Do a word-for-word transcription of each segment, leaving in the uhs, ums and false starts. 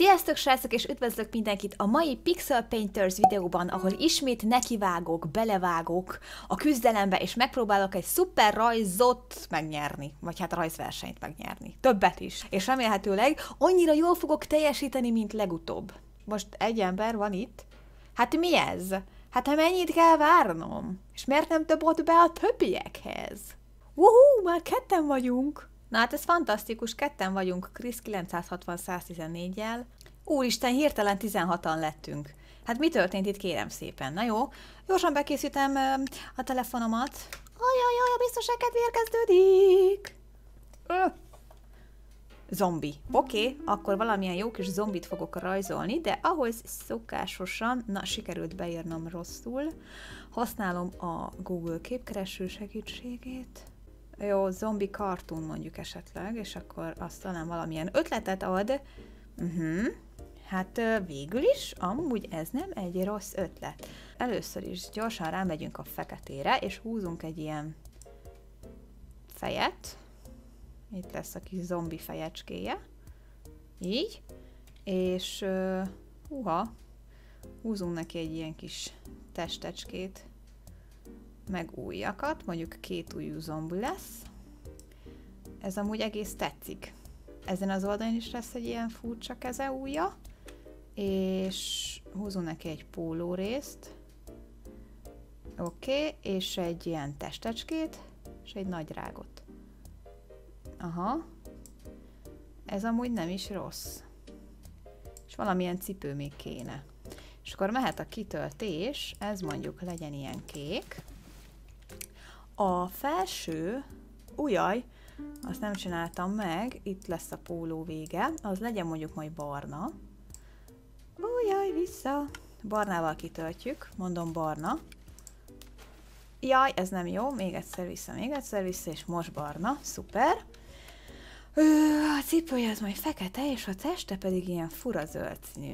Sziasztok srácok, és üdvözlök mindenkit a mai Pixel Painters videóban, ahol ismét nekivágok, belevágok a küzdelembe, és megpróbálok egy szuper rajzot megnyerni, vagy hát rajzversenyt megnyerni. Többet is. És remélhetőleg annyira jól fogok teljesíteni, mint legutóbb. Most egy ember van itt. Hát mi ez? Hát ha mennyit kell várnom? És miért nem dobott be a többiekhez? Wuhú, már ketten vagyunk! Na hát ez fantasztikus, ketten vagyunk Krisz kilencszázhatvan száztizennégyel. Úristen, hirtelen tizenhatan lettünk. Hát mi történt itt, kérem szépen? Na jó, gyorsan bekészítem uh, a telefonomat. Ajajaj, a biztonságkedv érkezdődik! Öh. Zombi. Oké, okay, akkor valamilyen jó kis zombit fogok rajzolni, de ahhoz szokásosan, na sikerült beírnom rosszul, használom a Google képkereső segítségét. Jó, zombi cartoon mondjuk esetleg, és akkor azt talán valamilyen ötletet ad. Uh-huh. Hát végül is, amúgy ez nem egy rossz ötlet. Először is gyorsan rámegyünk a feketére, és húzunk egy ilyen fejet. Itt lesz a kis zombi fejecskéje. Így. És uh, uha, húzunk neki egy ilyen kis testecskét, meg ujjakat, mondjuk két ujjú zombi lesz. Ez amúgy egész tetszik. Ezen az oldalon is lesz egy ilyen furcsa keze, ujja, és húzunk neki egy pólórészt. Oké, okay, és egy ilyen testecskét, és egy nagy rágot. Aha. Ez amúgy nem is rossz. És valamilyen cipő még kéne. És akkor mehet a kitöltés, ez mondjuk legyen ilyen kék. A felső, ujjaj, azt nem csináltam meg, itt lesz a póló vége, az legyen mondjuk majd barna. Ujjaj, vissza! Barnával kitöltjük, mondom barna. Jaj, ez nem jó, még egyszer vissza, még egyszer vissza, és most barna, szuper. A cipője az majd fekete, és a teste pedig ilyen fura zöld színű.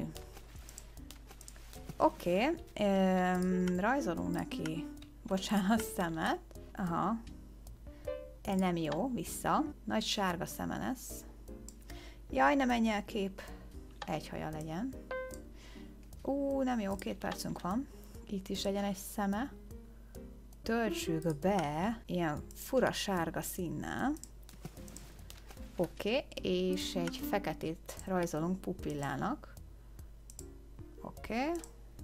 Oké, okay. Rajzolunk neki, bocsánat, szemet. Aha. Ez nem jó, vissza. Nagy sárga szeme lesz. Jaj, ne menj el kép. Egy haja legyen. Ú, nem jó, két percünk van. Itt is legyen egy szeme. Töltsük be ilyen fura sárga színnel. Oké, okay. És egy feketét rajzolunk pupillának. Oké. Okay.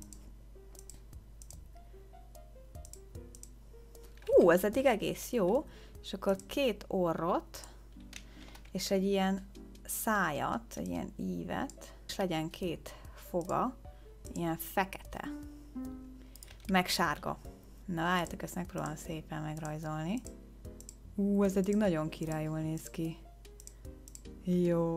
Hú, ez eddig egész jó, és akkor két orrot, és egy ilyen szájat, egy ilyen ívet, és legyen két foga, ilyen fekete, meg sárga. Na, várjátok, ezt megpróbálom szépen megrajzolni. Hú, ez eddig nagyon királyul néz ki. Jó.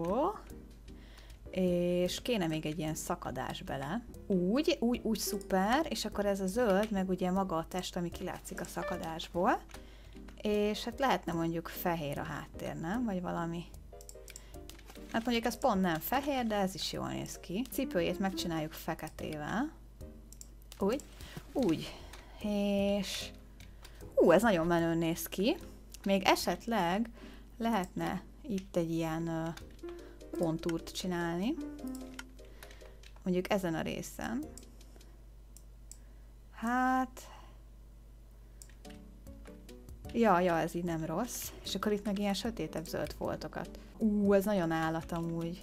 És kéne még egy ilyen szakadás bele. Úgy, úgy, úgy szuper, és akkor ez a zöld, meg ugye maga a test, ami kilátszik a szakadásból. És hát lehetne mondjuk fehér a háttér, nem? Vagy valami. Hát mondjuk ez pont nem fehér, de ez is jól néz ki. Cipőjét megcsináljuk feketével. Úgy. Úgy. És... Hú, ez nagyon menőn néz ki. Még esetleg lehetne itt egy ilyen... kontúrt csinálni. Mondjuk ezen a részen. Hát... Ja, ja, ez így nem rossz. És akkor itt meg ilyen sötétebb zöld foltokat. Ú, ez nagyon állat amúgy.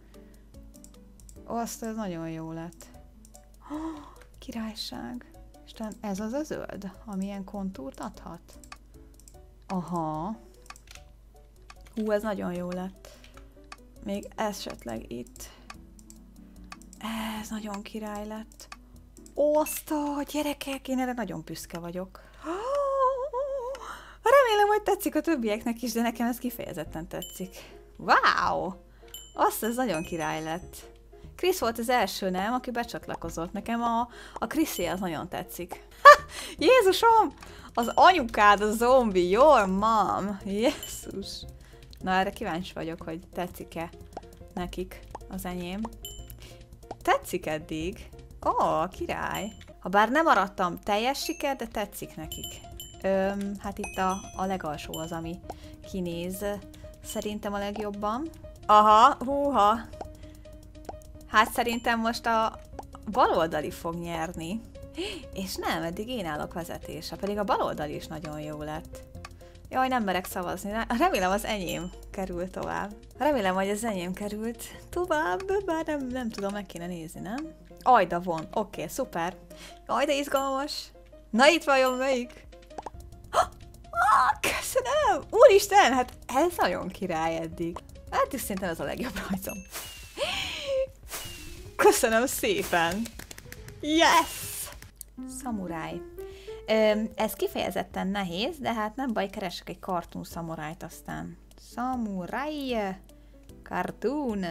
Azt, ez nagyon jó lett. Oh, királyság. Isten, ez az a zöld, ami ilyen kontúrt adhat? Aha. Hú, ez nagyon jó lett. Még esetleg itt. Ez nagyon király lett. Oszta, gyerekek, én erre nagyon büszke vagyok. Remélem, hogy tetszik a többieknek is, de nekem ez kifejezetten tetszik. Wow! Azt, ez nagyon király lett. Krisz volt az első, nem? Aki becsatlakozott. Nekem a, a Kriszé az nagyon tetszik. Ha! Jézusom! Az anyukád a zombi, your mom! Jézus! Na, erre kíváncsi vagyok, hogy tetszik-e nekik az enyém. Tetszik eddig? Ó, király! Habár nem maradtam teljes siker, de tetszik nekik. Öm, hát itt a, a legalsó az, ami kinéz szerintem a legjobban. Aha, húha! Hát szerintem most a baloldali fog nyerni. És nem, eddig én állok vezetése, pedig a baloldali is nagyon jó lett. Jaj, nem merek szavazni. Remélem az enyém került tovább. Remélem, hogy az enyém került tovább, bár nem, nem tudom, meg kéne nézni, nem? Ajda von. Oké, okay, szuper. Jaj, de izgalmas. Na itt vajon melyik? Ah, köszönöm! Úristen, hát ez nagyon király eddig. Hát is szinte az a legjobb rajzom. Köszönöm szépen! Yes! Szamuráj. Ez kifejezetten nehéz, de hát nem baj, keresek egy cartoon szamurájt aztán. Szamuráj! Cartoon!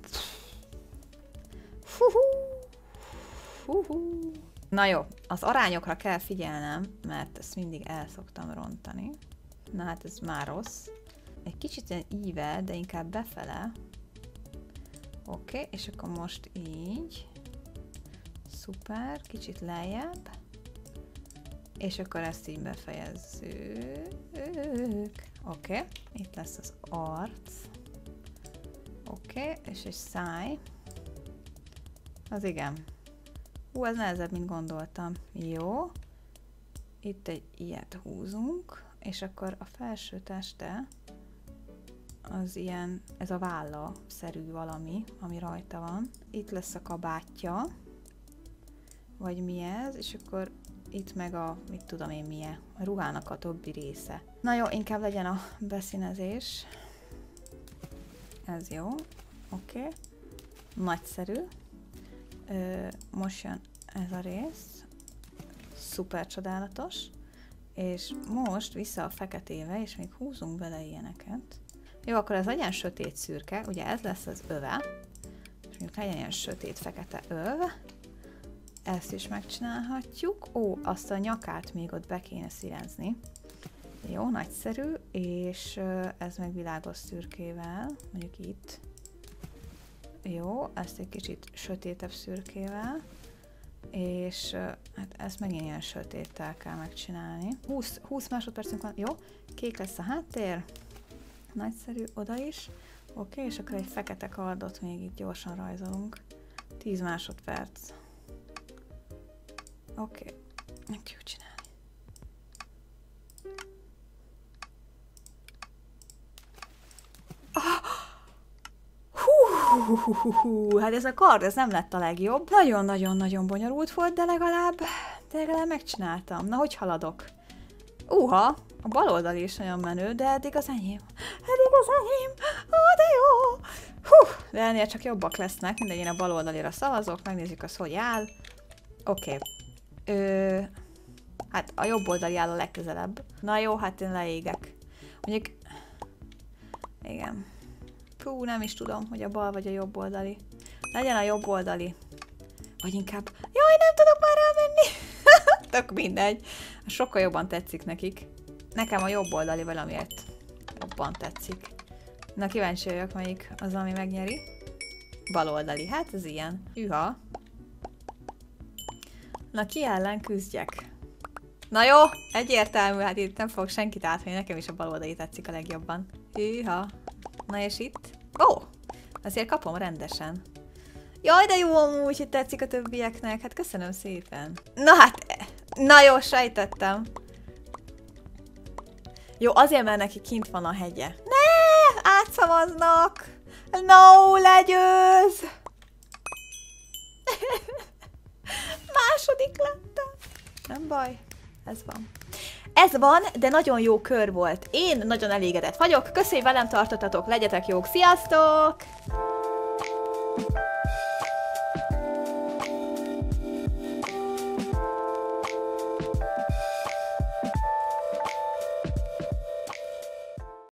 Fuhu. Fuhu. Na jó, az arányokra kell figyelnem, mert ezt mindig el szoktam rontani. Na hát ez már rossz. Egy kicsit ilyen ível, de inkább befele. Oké, okay, és akkor most így. Szuper, kicsit lejjebb. És akkor ezt így befejezzük. Oké, okay, itt lesz az arc. Oké, okay, és egy száj. Az igen. Hú, ez nehezebb, mint gondoltam. Jó. Itt egy ilyet húzunk, és akkor a felső teste az ilyen, ez a válla-szerű valami, ami rajta van. Itt lesz a kabátja, vagy mi ez, és akkor itt meg a, mit tudom én milyen, a ruhának a többi része. Na jó, inkább legyen a beszínezés. Ez jó. Oké. Okay. Nagyszerű. Ö, most jön ez a rész. Szuper csodálatos. És most vissza a feketébe, és még húzunk bele ilyeneket. Jó, akkor ez legyen sötét szürke, ugye ez lesz az öve. És mondjuk legyen ilyen sötét fekete öv. Ezt is megcsinálhatjuk. Ó, azt a nyakát még ott be kéne színezni. Jó, nagyszerű, és ez meg világos szürkével, mondjuk itt. Jó, ezt egy kicsit sötétebb szürkével, és hát ezt megint ilyen sötéttel kell megcsinálni. húsz, húsz másodpercünk van, jó, kék lesz a háttér, nagyszerű, oda is. Oké, és akkor egy fekete kardot még itt gyorsan rajzolunk. tíz másodperc. Oké, meg kell csinálni. Hú, hú, hú, hú, hát ez a kard, ez nem lett a legjobb. Nagyon-nagyon-nagyon bonyolult volt, de legalább, de legalább megcsináltam. Na, hogy haladok? Uha, a bal oldal is nagyon menő, de eddig az enyém. Eddig az enyém. Ó, de jó. Hú, de ennél csak jobbak lesznek. Mindegy, én a bal oldalira szavazok, megnézzük az, hogy áll. Oké. Okay. Hát a jobb oldali áll a legközelebb. Na jó, hát én leégek. Mondjuk... Igen. Fú, nem is tudom, hogy a bal vagy a jobb oldali. Legyen a jobb oldali. Vagy inkább... Jaj, nem tudok már rámenni! Tök mindegy. Sokkal jobban tetszik nekik. Nekem a jobb oldali valamiért jobban tetszik. Na, kíváncsi vagyok, melyik az, ami megnyeri. Bal oldali. Hát ez ilyen. Hűha. Na, ki ellen küzdjek? Na jó, egyértelmű, hát itt nem fog senkit átvenni, nekem is a bal oldali tetszik a legjobban. Hűha. Na és itt? Ó! Oh, azért kapom rendesen. Jaj, de jó amúgy, hogy tetszik a többieknek. Hát köszönöm szépen. Na hát, na jó, sejtettem. Jó, azért, mert neki kint van a hegye. Ne! Átszavaznak! No, legyőz! Második lettem. Nem baj, ez van. Ez van, de nagyon jó kör volt. Én nagyon elégedett vagyok. Köszönjük, velem tartottatok, legyetek jók, sziasztok!